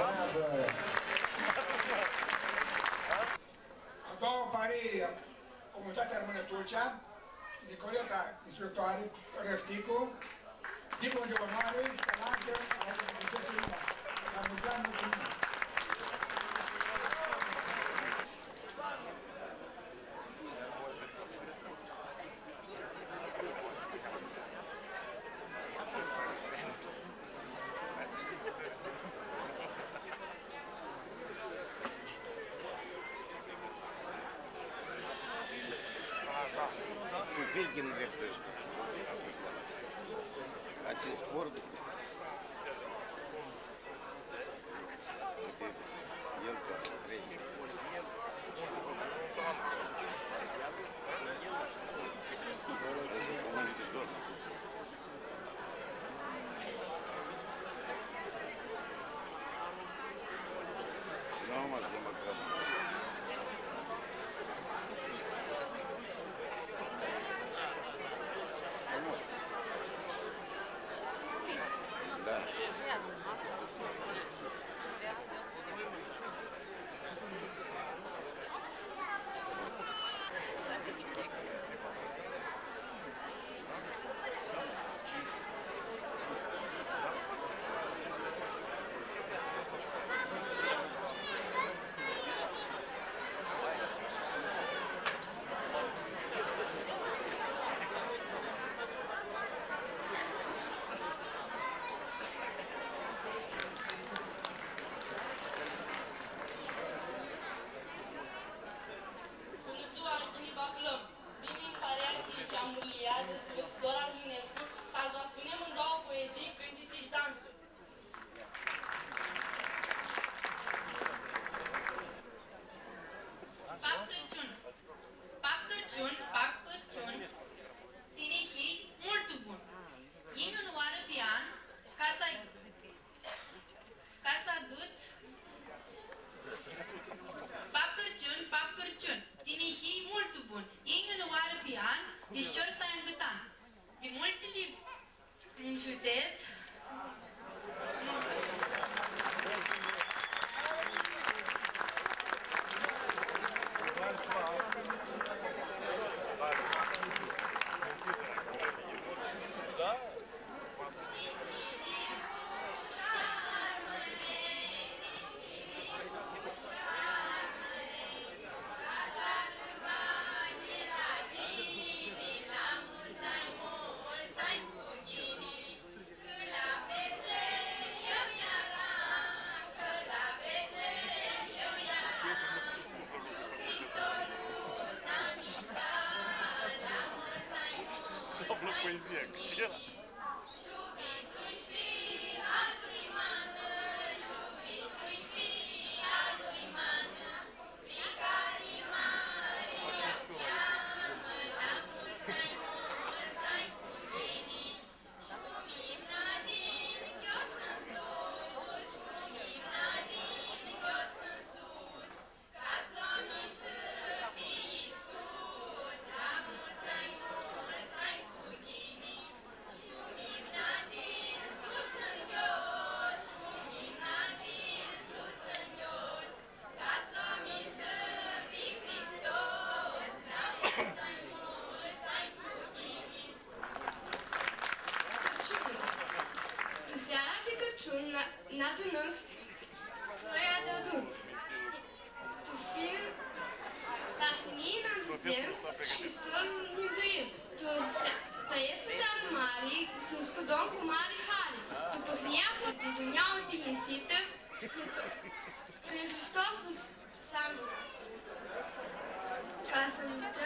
Urmează a doua pare Comunitatea Română Tulcea, Nicoleta Instructoare, Răsticu, diplom de onoare, instalație a Universității Lima. La mulți ani, mulțumim! Фельгин вертыш. Отец спорт. Елка, тренер. Ne adunăm să-i adun. Tu fiind ca să ne învățăm și stolul mântuim. Tu este seara mare, să ne scudăm cu mare hare. Tu păhnia de duneaua tinisită, când Hristosul s-a ca să mântă.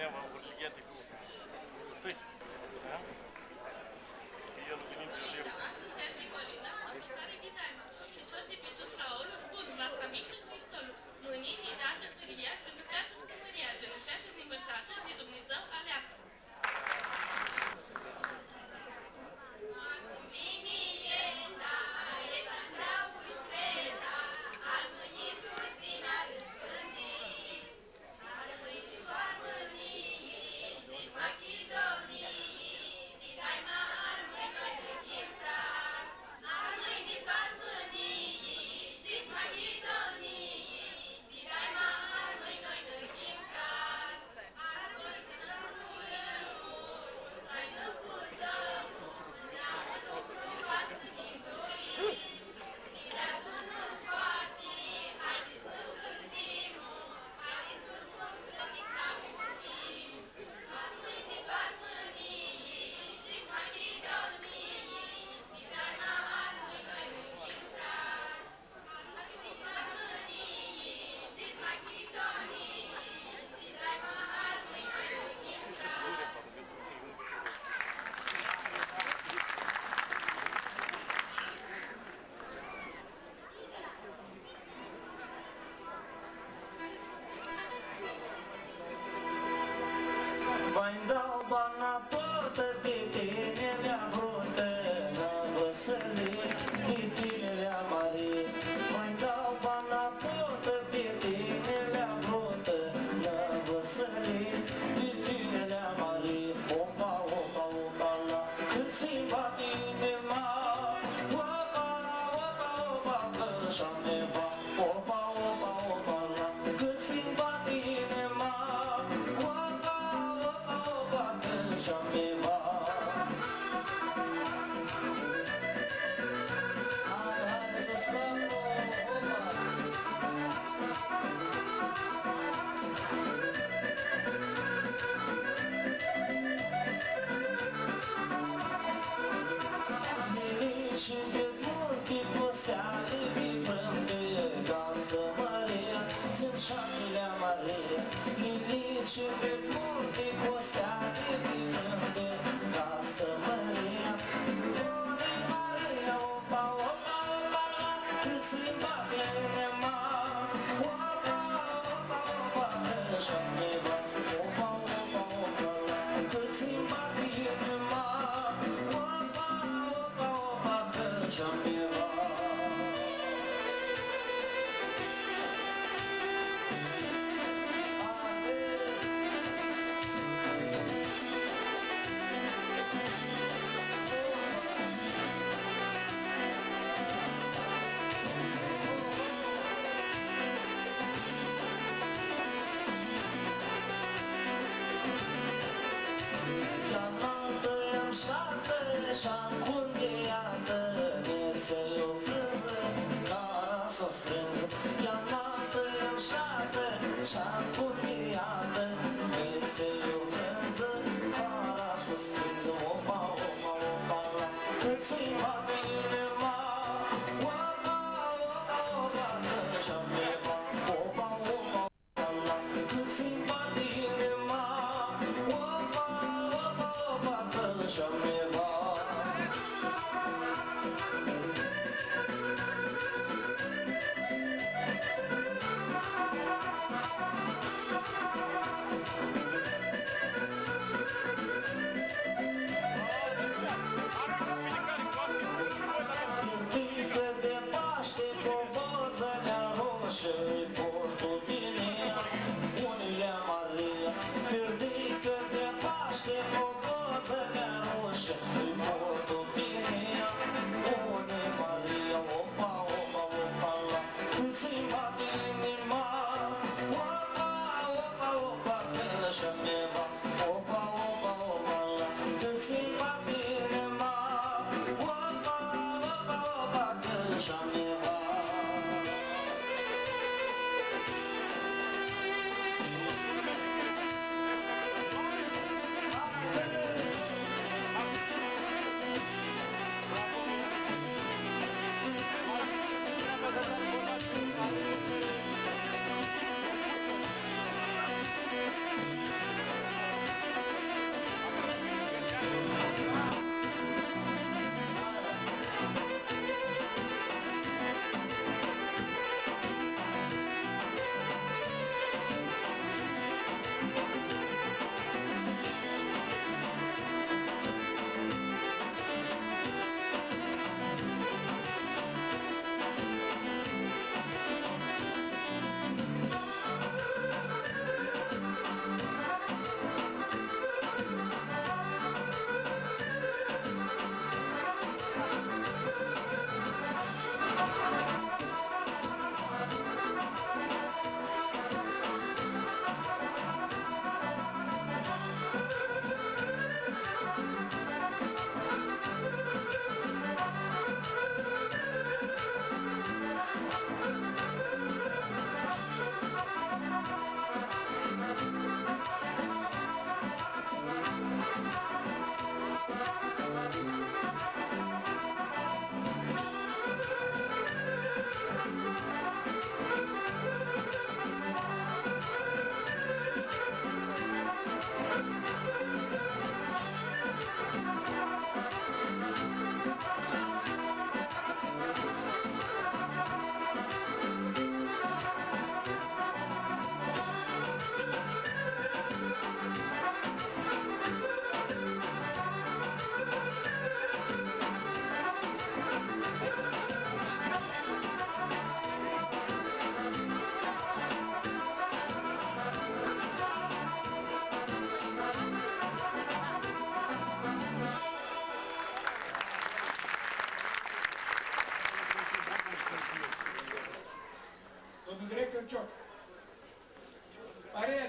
treaba urșigheate cu săchi. Da? El venind pe leu. Astăzi se Sicolina sau pe care ghidaima. Picior de pe tot la olu, spun, la samică Cristolul. Mâinii ni dată hâria, pentru piată scămăria, pentru piată libertate, de Dumnezeu aleapă. Armâini,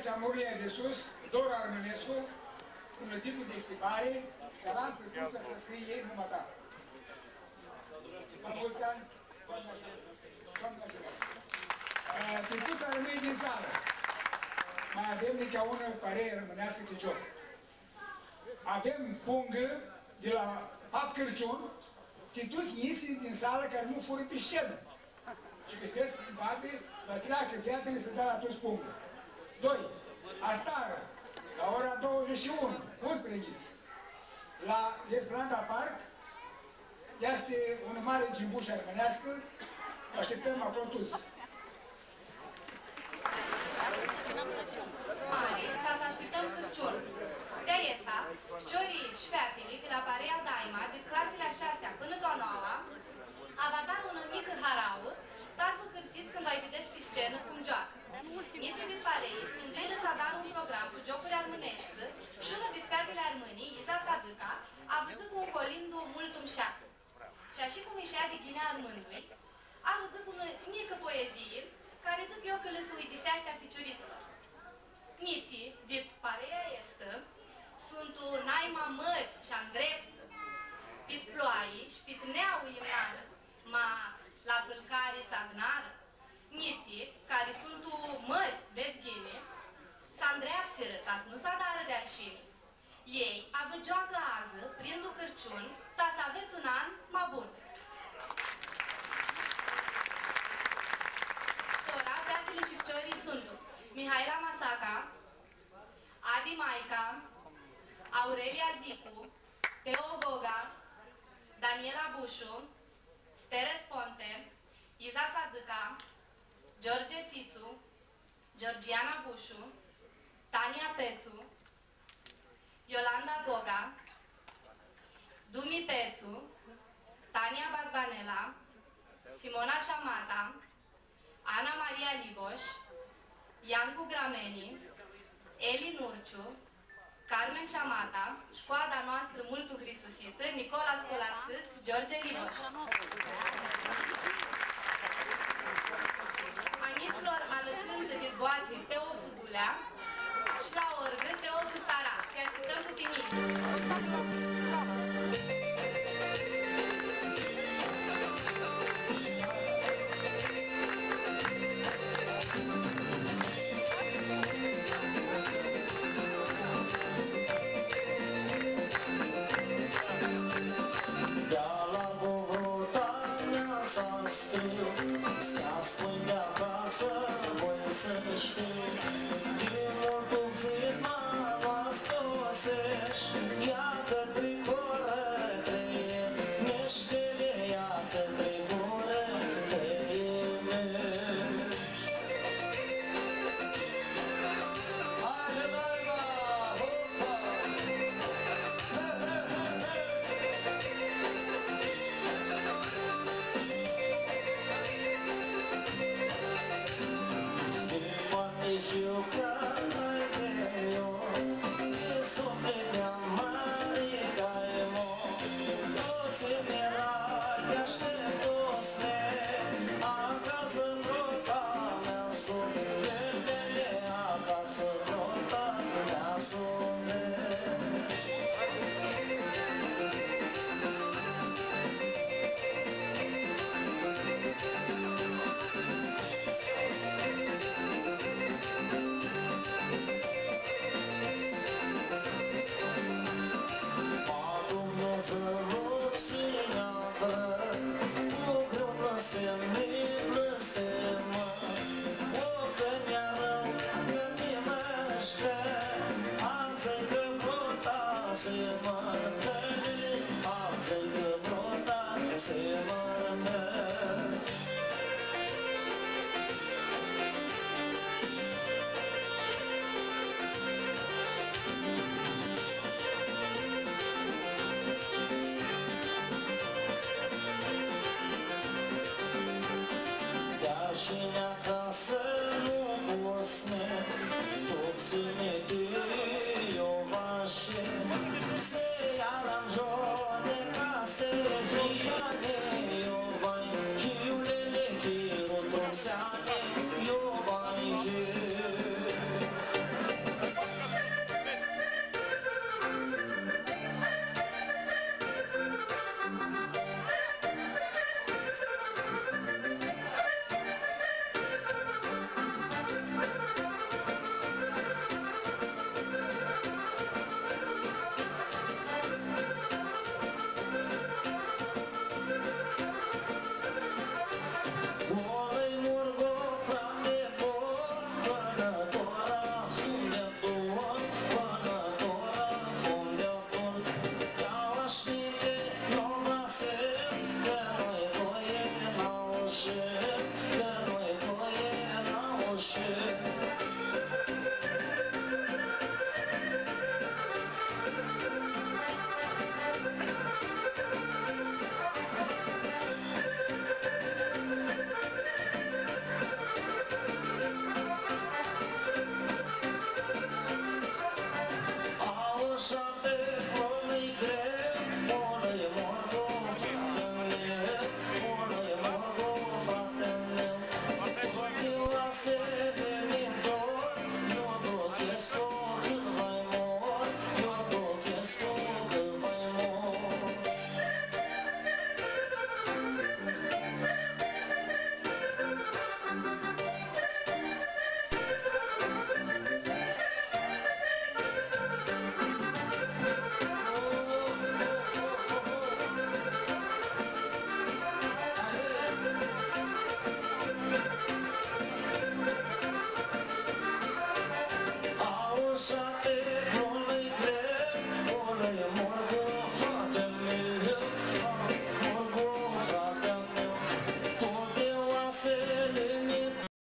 Asociația Muria de Sus, Dora Armănescu, cu tipul de echipare, Galant să spun să scrie ei numai ta. La mulți ani, doamna ajută. Ticuța rămâi din sală. Mai avem nici o ună părere rămânească de joc. Avem pungă de la Pap Cârciun, te duci nisii din sală care nu fură pe scenă. Și că știți, barbe, vă streacă viatele să dea la toți pungă. 2. Astară, la ora 21, 11, la Esplanada Park, este un mare gimbuș armânească, așteptăm acolo toți. Mare, ca să așteptăm Cârciun. De asta, ciorii și fetele de la Parea Daima, de clasele a 6-a până la 9-a, va da una mică harauă, dați vă hârsiți când o-i vedeți pe scenă cum joacă. Niții de Parei smânduiră să dar un program cu jocuri armânești și una din fetele armânii, Iza Saduca, a văzut cu un colindu mult umșat. Și așa cum ieșea de ghinea armândui, a văzut cu o mică poezie, care zic eu că le se uitiseaște a ficiuriților. Niții, dit Parea este, sunt o naima mări și-a îndrepță, pit ploaie și pit neau imnară, ma la fâlcare s-adnară. Niții, care sunt o mări, veți ghine, s-a-ndreapsiră, ta să nu s-adară de arșini. Ei avă joacă ază, prindu Cârciun, ta să aveți un an mai bun. Stora, fetele și ficiorii sunt Mihaela Masaca, Adi Maica, Aurelia Zicu, Teo Goga, Daniela Bușu, Steres Ponte, Iza Saduca, George Țițu, Georgiana Bușu, Tania Pețu, Iolanda Goga, Dumi Pețu, Tania Bazbanela, Simona Șamata, Ana Maria Liboș, Iancu Grameni, Eli Nurciu, Carmen Șamata, școada noastră multu Hristusită, Nicola Scolarsis și George Liboș. Amiților alăcând de boații Teo Fudulea și la orgă Teo Bustara. Se așteptăm cu tine.